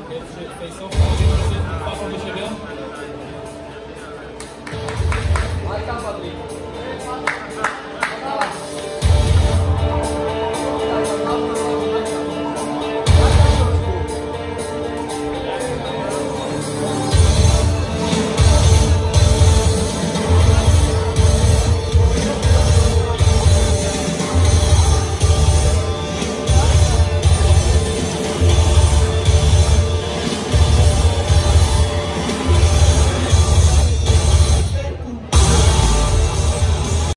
Pierwszy face-off, patrzą do siebie. Aj tam, Patryk.